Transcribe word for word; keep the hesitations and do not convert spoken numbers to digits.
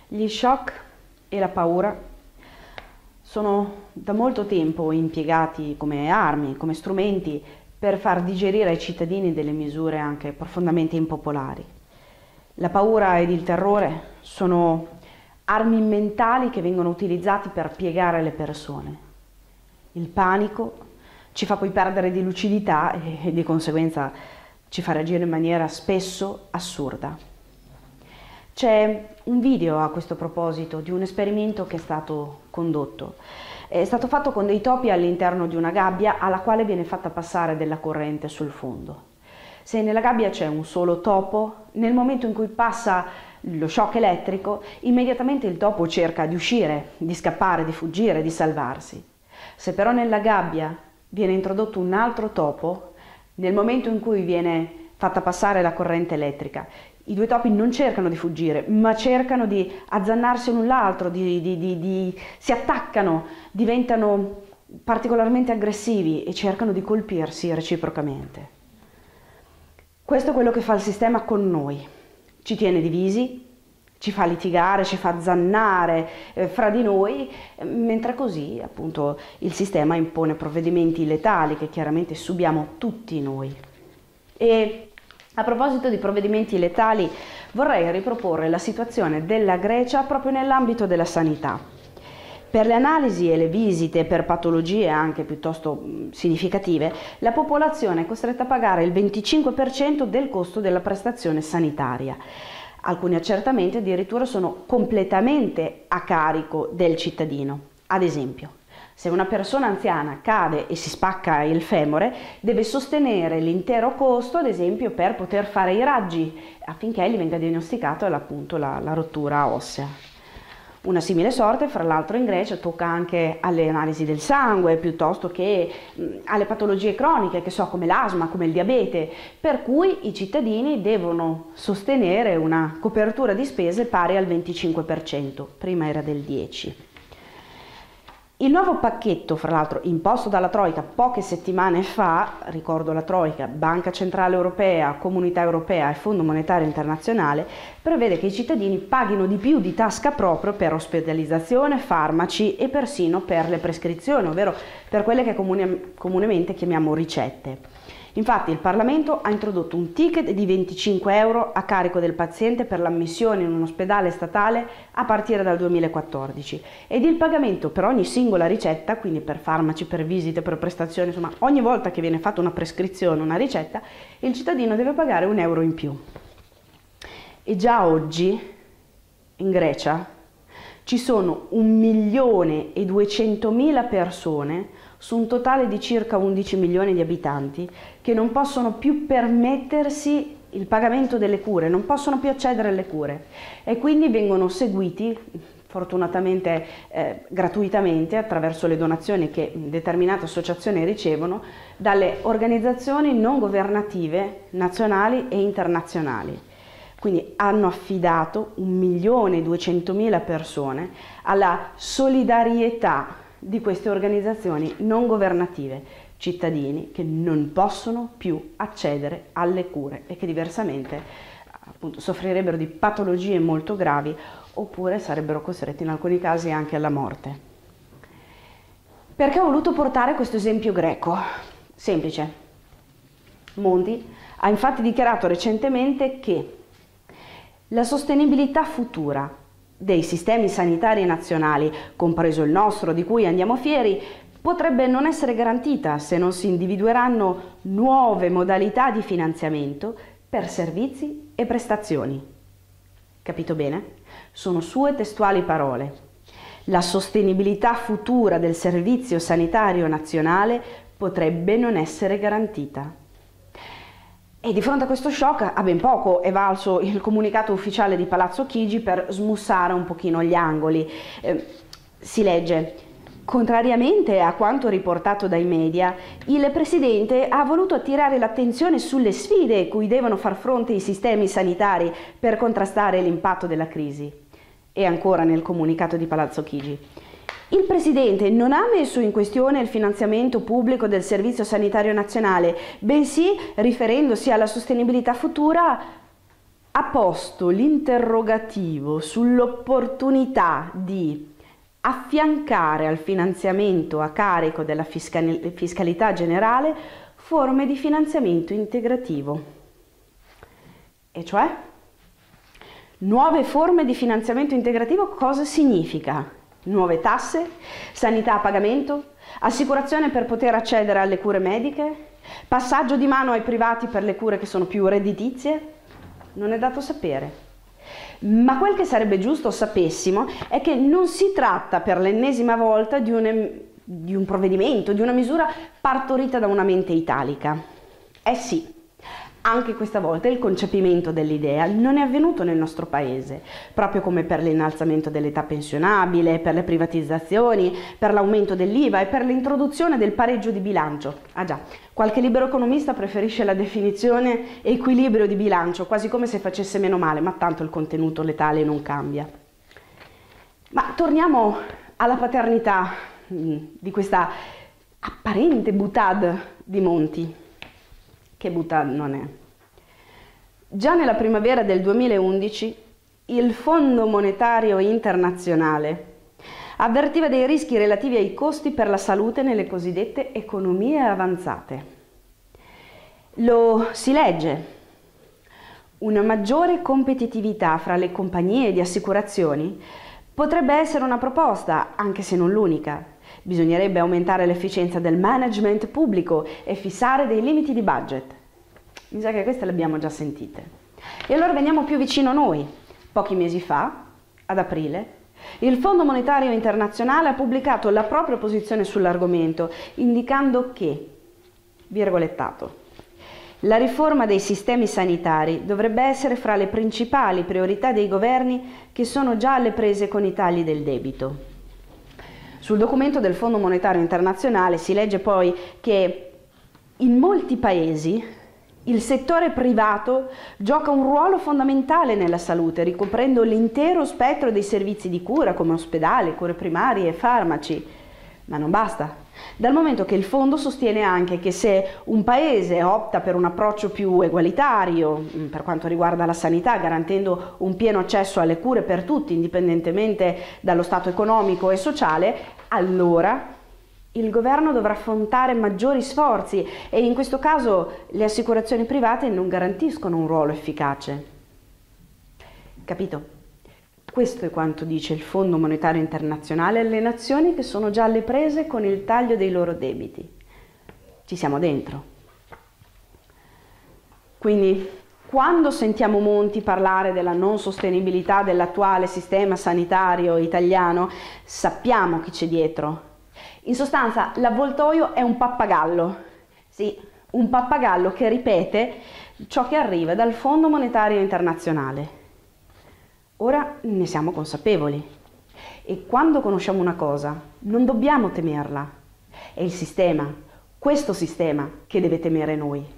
Gli shock e la paura sono da molto tempo impiegati come armi, come strumenti per far digerire ai cittadini delle misure anche profondamente impopolari. La paura ed il terrore sono armi mentali che vengono utilizzati per piegare le persone. Il panico ci fa poi perdere di lucidità e, e di conseguenza ci fa reagire in maniera spesso assurda. C'è un video a questo proposito di un esperimento che è stato condotto. È stato fatto con dei topi all'interno di una gabbia alla quale viene fatta passare della corrente sul fondo. Se nella gabbia c'è un solo topo, nel momento in cui passa lo shock elettrico, immediatamente il topo cerca di uscire, di scappare, di fuggire, di salvarsi. Se però nella gabbia viene introdotto un altro topo, nel momento in cui viene fatta passare la corrente elettrica, i due topi non cercano di fuggire, ma cercano di azzannarsi l'un l'altro, di, di, di, di, si attaccano, diventano particolarmente aggressivi e cercano di colpirsi reciprocamente. Questo è quello che fa il sistema con noi. Ci tiene divisi, ci fa litigare, ci fa azzannare eh, fra di noi, eh, mentre così appunto il sistema impone provvedimenti letali che chiaramente subiamo tutti noi. E a proposito di provvedimenti letali, vorrei riproporre la situazione della Grecia proprio nell'ambito della sanità. Per le analisi e le visite per patologie anche piuttosto significative, la popolazione è costretta a pagare il venticinque per cento del costo della prestazione sanitaria. Alcuni accertamenti addirittura sono completamente a carico del cittadino. Ad esempio, se una persona anziana cade e si spacca il femore, deve sostenere l'intero costo, ad esempio, per poter fare i raggi, affinché gli venga diagnosticata appunto la, la rottura ossea. Una simile sorte, fra l'altro, in Grecia tocca anche alle analisi del sangue, piuttosto che mh, alle patologie croniche, che so, come l'asma, come il diabete, per cui i cittadini devono sostenere una copertura di spese pari al venticinque per cento, prima era del dieci per cento. Il nuovo pacchetto, fra l'altro, imposto dalla Troika poche settimane fa, ricordo la Troika, Banca Centrale Europea, Comunità Europea e Fondo Monetario Internazionale, prevede che i cittadini paghino di più di tasca proprio per ospedalizzazione, farmaci e persino per le prescrizioni, ovvero per quelle che comune, comunemente chiamiamo ricette. Infatti il Parlamento ha introdotto un ticket di venticinque euro a carico del paziente per l'ammissione in un ospedale statale a partire dal duemilaquattordici ed il pagamento per ogni singola ricetta, quindi per farmaci, per visite, per prestazioni, insomma ogni volta che viene fatta una prescrizione, una ricetta, il cittadino deve pagare un euro in più. E già oggi in Grecia ci sono un milione e duecentomila persone su un totale di circa undici milioni di abitanti che non possono più permettersi il pagamento delle cure, non possono più accedere alle cure e quindi vengono seguiti fortunatamente eh, gratuitamente attraverso le donazioni che determinate associazioni ricevono dalle organizzazioni non governative nazionali e internazionali. Quindi hanno affidato un milione e duecentomila persone alla solidarietà di queste organizzazioni non governative, cittadini che non possono più accedere alle cure e che diversamente appunto soffrirebbero di patologie molto gravi oppure sarebbero costretti in alcuni casi anche alla morte. Perché ho voluto portare questo esempio greco? Semplice. Monti ha infatti dichiarato recentemente che la sostenibilità futura dei sistemi sanitari nazionali, compreso il nostro di cui andiamo fieri, potrebbe non essere garantita se non si individueranno nuove modalità di finanziamento per servizi e prestazioni. Capito bene? Sono sue testuali parole. La sostenibilità futura del servizio sanitario nazionale potrebbe non essere garantita. E di fronte a questo shock a ben poco è valso il comunicato ufficiale di Palazzo Chigi per smussare un pochino gli angoli. Eh, si legge: contrariamente a quanto riportato dai media, il Presidente ha voluto attirare l'attenzione sulle sfide cui devono far fronte i sistemi sanitari per contrastare l'impatto della crisi. E ancora nel comunicato di Palazzo Chigi: il Presidente non ha messo in questione il finanziamento pubblico del Servizio Sanitario Nazionale, bensì, riferendosi alla sostenibilità futura, ha posto l'interrogativo sull'opportunità di affiancare al finanziamento a carico della fiscal- fiscalità generale forme di finanziamento integrativo. E cioè? Nuove forme di finanziamento integrativo cosa significa? Nuove tasse? Sanità a pagamento? Assicurazione per poter accedere alle cure mediche? Passaggio di mano ai privati per le cure che sono più redditizie? Non è dato sapere. Ma quel che sarebbe giusto sapessimo è che non si tratta per l'ennesima volta di un, di un provvedimento, di una misura partorita da una mente italica. Eh sì, anche questa volta il concepimento dell'idea non è avvenuto nel nostro paese, proprio come per l'innalzamento dell'età pensionabile, per le privatizzazioni, per l'aumento dell'I V A e per l'introduzione del pareggio di bilancio. Ah già, qualche libero economista preferisce la definizione equilibrio di bilancio, quasi come se facesse meno male, ma tanto il contenuto letale non cambia. Ma torniamo alla paternità mh, di questa apparente boutade di Monti. Che boutade non è. Già nella primavera del duemilaundici il Fondo Monetario Internazionale avvertiva dei rischi relativi ai costi per la salute nelle cosiddette economie avanzate. Lo si legge: una maggiore competitività fra le compagnie di assicurazioni potrebbe essere una proposta, anche se non l'unica. Bisognerebbe aumentare l'efficienza del management pubblico e fissare dei limiti di budget. Mi sa che queste le abbiamo già sentite. E allora veniamo più vicino a noi. Pochi mesi fa, ad aprile, il Fondo Monetario Internazionale ha pubblicato la propria posizione sull'argomento, indicando che, virgolettato, la riforma dei sistemi sanitari dovrebbe essere fra le principali priorità dei governi che sono già alle prese con i tagli del debito. Sul documento del Fondo Monetario Internazionale si legge poi che in molti paesi il settore privato gioca un ruolo fondamentale nella salute, ricoprendo l'intero spettro dei servizi di cura come ospedali, cure primarie e farmaci. Ma non basta, dal momento che il fondo sostiene anche che se un paese opta per un approccio più egualitario per quanto riguarda la sanità, garantendo un pieno accesso alle cure per tutti, indipendentemente dallo stato economico e sociale, allora il governo dovrà affrontare maggiori sforzi e in questo caso le assicurazioni private non garantiscono un ruolo efficace. Capito? Questo è quanto dice il Fondo Monetario Internazionale alle nazioni che sono già alle prese con il taglio dei loro debiti. Ci siamo dentro. Quindi, quando sentiamo Monti parlare della non sostenibilità dell'attuale sistema sanitario italiano, sappiamo chi c'è dietro. In sostanza, l'avvoltoio è un pappagallo. Sì, un pappagallo che ripete ciò che arriva dal Fondo Monetario Internazionale. Ora ne siamo consapevoli e quando conosciamo una cosa non dobbiamo temerla. È il sistema, questo sistema, che deve temere noi.